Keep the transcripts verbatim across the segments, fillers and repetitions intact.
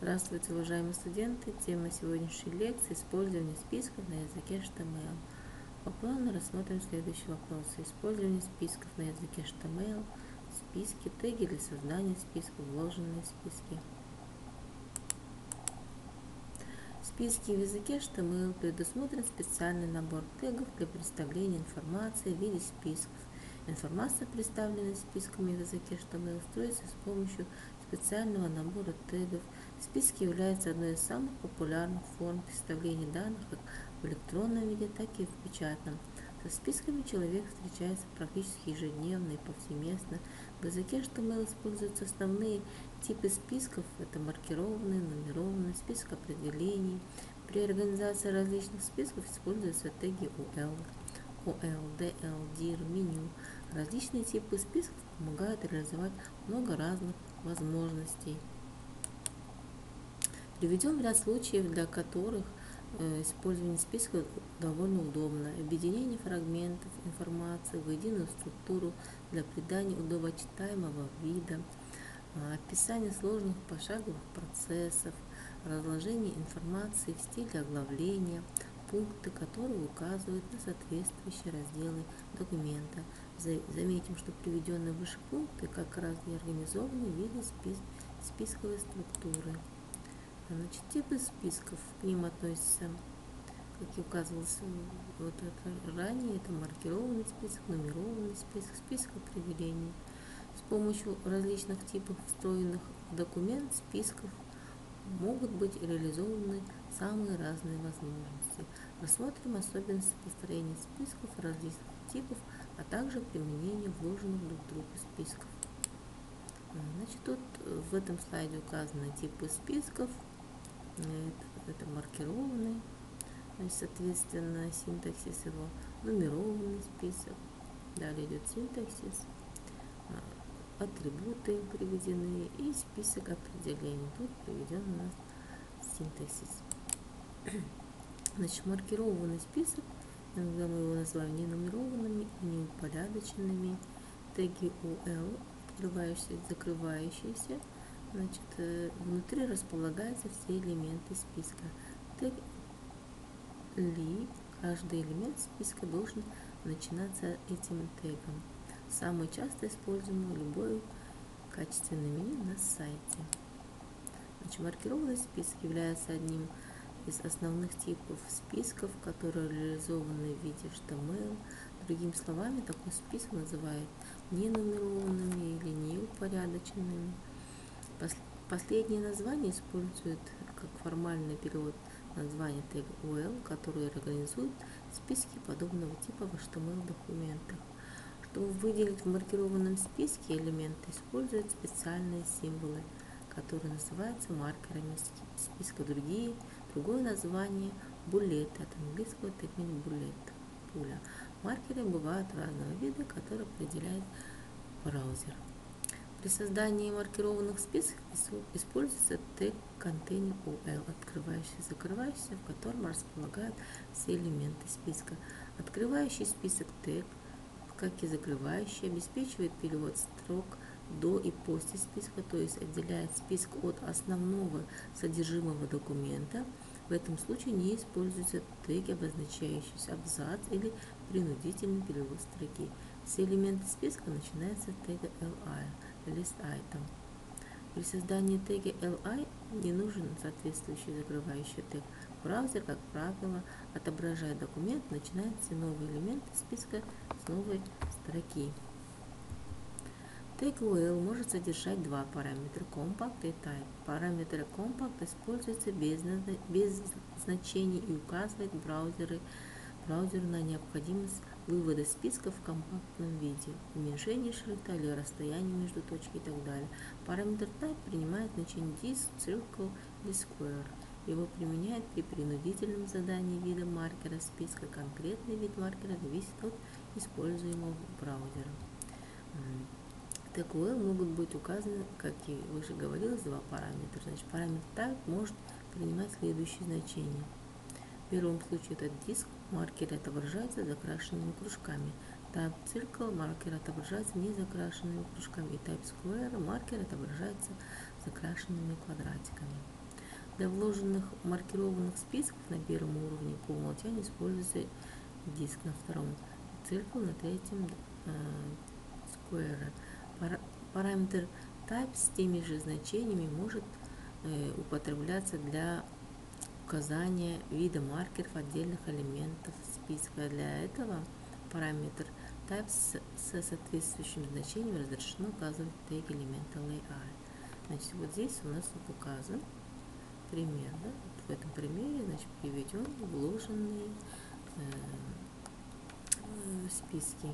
Здравствуйте, уважаемые студенты! Тема сегодняшней лекции – использование списков на языке эйч ти эм эл. По плану рассмотрим следующие вопросы. Использование списков на языке эйч ти эм эл, списки, теги для создания списков, вложенные списки. В списке в языке эйч ти эм эл предусмотрен специальный набор тегов для представления информации в виде списков. Информация, представленная списками в языке эйч ти эм эл, строится с помощью специального набора тегов. Списки являются одной из самых популярных форм представления данных как в электронном виде, так и в печатном. Со списками человек встречается практически ежедневно и повсеместно. В языке эйч ти эм эл используются основные типы списков. Это маркированный, нумерованный, список определений. При организации различных списков используются теги ю эл, о эл, ди эл, дир, меню. Различные типы списков помогают реализовать много разных возможностей. Приведем ряд случаев, для которых э, использование списков довольно удобно. Объединение фрагментов информации в единую структуру для придания удобочитаемого вида, описание сложных пошаговых процессов, разложение информации в стиле оглавления, пункты, которые указывают на соответствующие разделы документа. Заметим, что приведенные выше пункты как раз и организованы в виде спис списковой структуры. Значит, типы списков, к ним относятся, как и указывалось вот это ранее, это маркированный список, нумерованный список, список определений. С помощью различных типов встроенных в документ списков могут быть реализованы самые разные возможности. Рассмотрим особенности построения списков различных типов, а также применение вложенных друг в друга списков. Значит, тут в этом слайде указаны типы списков. Это, это маркированный, соответственно, синтаксис его, нумерованный список. Далее идет синтаксис, атрибуты приведены и список определений. Тут приведен у нас синтаксис. Значит, маркированный список, иногда мы его называем ненумерованными и неупорядоченными. Теги ю эл, открывающиеся и закрывающиеся. Значит, внутри располагаются все элементы списка. Тег ли, каждый элемент списка должен начинаться этим тегом. Самый часто используемый любой качественный меню на сайте. Значит, маркированный список является одним из основных типов списков, которые реализованы в виде эйч ти эм эл. Другими словами, такой список называют ненумерованными или неупорядоченными. Последнее название использует как формальный перевод названия тега ю эл, который организует списки подобного типа в эйч ти эм эл-документах. Чтобы выделить в маркированном списке элементы, используют специальные символы, которые называются маркерами списка. Другие, другое название – буллеты, от английского термин буллет, пуля. Маркеры бывают разного вида, которые определяет браузер. При создании маркированных списков используется тег контейнер ю эл, открывающийся и закрывающийся, в котором располагают все элементы списка. Открывающий список тег, как и закрывающий, обеспечивает перевод строк до и после списка, то есть отделяет список от основного содержимого документа. В этом случае не используются теги, обозначающие абзац или принудительный перевод строки. Все элементы списка начинаются с тега эл ай, list item. При создании тега эл ай не нужен соответствующий закрывающий тег. Браузер, как правило, отображая документ, начинает все новые элементы списка с новой строки. Тег ю эл может содержать два параметра – compact и type. Параметр compact используется без, без значений и указывает браузеры, браузеру на необходимость вывода списка в компактном виде, уменьшение шрифта или расстояние между точкой и так далее. Параметр type принимает значение disk, circle или square. Его применяют при принудительном задании вида маркера списка. Конкретный вид маркера зависит от используемого браузера. Тег ю эл могут быть указаны, как и выше говорилось, два параметра. Значит, параметр type может принимать следующие значения. В первом случае это диск, маркер отображается закрашенными кружками. Type circle, маркер отображается не закрашенными кружками. И type square, маркер отображается закрашенными квадратиками. Для вложенных маркированных списков на первом уровне по умолчанию используется диск, на втором циркуль, на третьем square. Параметр type с теми же значениями может э, употребляться для указания вида маркеров отдельных элементов списка. Для этого параметр type с, со соответствующим значением разрешено указывать в теге элемента layout. Значит, вот здесь у нас вот указан пример. Да? Вот в этом примере, значит, приведен вложенные э, э, списки.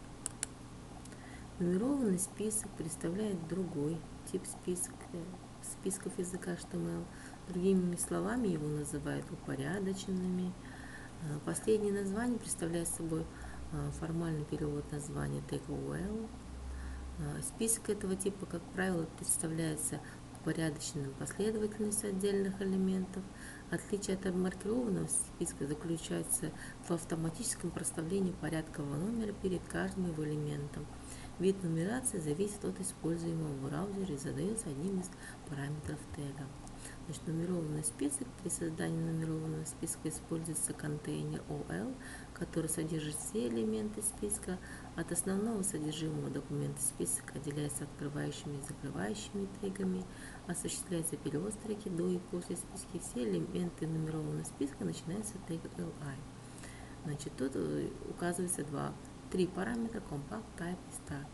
Нумерованный список представляет другой тип списка, списков языка эйч ти эм эл. Другими словами, его называют упорядоченными. Последнее название представляет собой формальный перевод названия тег о эл. Список этого типа, как правило, представляется упорядоченным последовательностью отдельных элементов. Отличие от маркированного списка заключается в автоматическом проставлении порядкового номера перед каждым его элементом. Вид нумерации зависит от используемого в браузере и задается одним из параметров тега. Значит, нумерованный список. При создании нумерованного списка используется контейнер о эл, который содержит все элементы списка. От основного содержимого документа список отделяется открывающими и закрывающими тегами, осуществляется перевод строки до и после списка. Все элементы нумерованного списка начинаются от тега эл ай. Значит, тут указывается два, три параметра compact, type и start.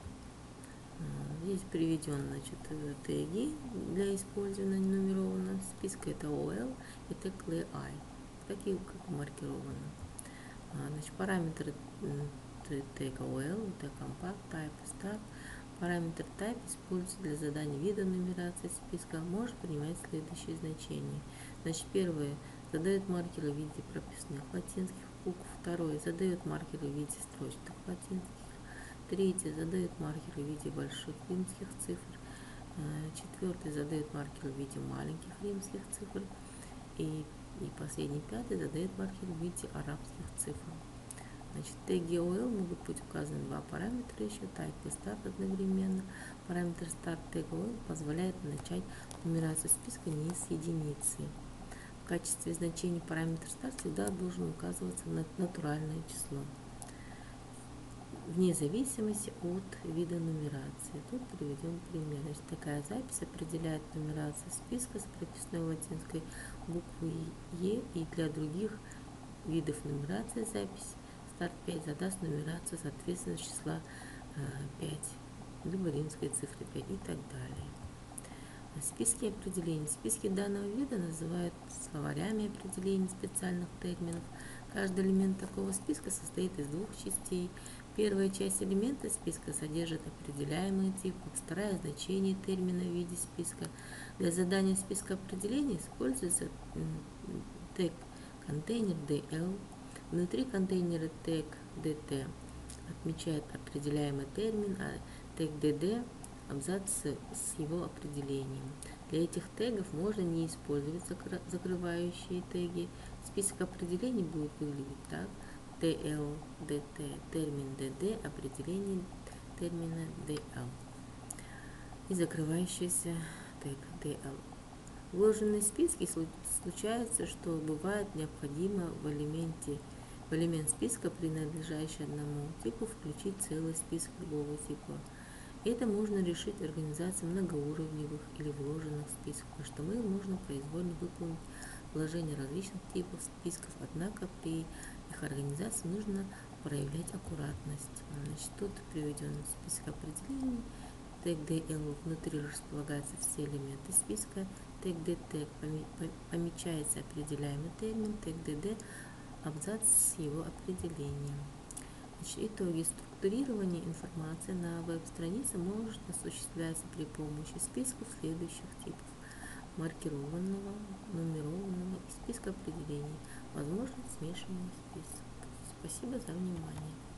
Здесь приведен, значит, теги для использования нумерованного списка. Это о эл и тег эл ай, такие как маркированы. Значит, параметры тега о эл, тег compact, type и start. Параметр type используется для задания вида нумерации списка, может принимать следующие значения. Значит, первое задает маркеры в виде прописных латинских букв. Второе задает маркеры в виде строчных латинских. Третье задает маркеры в виде больших римских цифр. Четвертый задает маркеры в виде маленьких римских цифр. И, и последний, пятый, задает маркеры в виде арабских цифр. Значит, теги о эл могут быть указаны два параметра еще, type и start одновременно. Параметр start тега о эл позволяет начать нумерацию списка не с единицы. В качестве значения параметра start всегда должен указываться натуральное число, вне зависимости от вида нумерации. Тут приведем пример. Значит, такая запись определяет нумерацию списка с прописной латинской буквой Е, и для других видов нумерации запись старт пять задаст нумерацию соответственно числа пять, либо римской цифры пять и так далее. Списки определений. Списки данного вида называют словарями определений специальных терминов. Каждый элемент такого списка состоит из двух частей. Первая часть элемента списка содержит определяемый тип, вторая – значение термина в виде списка. Для задания списка определений используется тег контейнер ди эл. Внутри контейнера тег ди ти отмечает определяемый термин, а тег ди ди – абзац с его определением. Для этих тегов можно не использовать закрывающие теги. Список определений будет выглядеть так: ти эл, ди ти, термин ди ди, определение термина ди эл и закрывающийся тег ди эл. Вложенные списки случается, что бывает необходимо в элементе в элемент списка, принадлежащий одному типу, включить целый список другого типа. Это можно решить организацией многоуровневых или вложенных списков. эйч ти эм эл можно произвольно выполнить вложение различных типов списков, однако при их организации нужно проявлять аккуратность. Значит, тут приведен список определений. Тег ди эл внутри располагаются все элементы списка. Тег ди ти помечается определяемый термин, тег ди ди абзац с его определением. Значит, итоги. Структурирование информации на веб-странице может осуществляться при помощи списков следующих типов: маркированного, нумерованного и списка определений, возможно смешанный список. Спасибо за внимание.